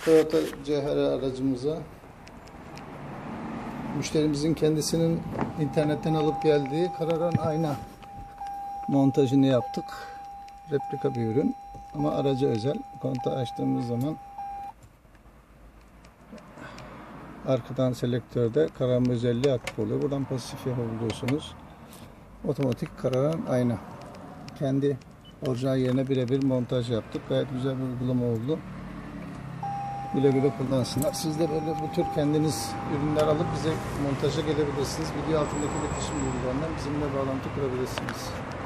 Toyota CHR aracımıza müşterimizin kendisinin internetten alıp geldiği kararan ayna montajını yaptık. Replika bir ürün ama araca özel. Kontağı açtığımız zaman arkadan selektörde kararma özelliği aktif oluyor. Buradan pasif yapabiliyorsunuz. Otomatik kararan ayna. Kendi orijinal yerine birebir montaj yaptık. Gayet güzel bir uygulama oldu. Güle güle kullansınlar. Siz de böyle bu tür kendiniz ürünler alıp bize montaja gelebilirsiniz. Video altındaki iletişim bilgilerinden bizimle bağlantı kurabilirsiniz.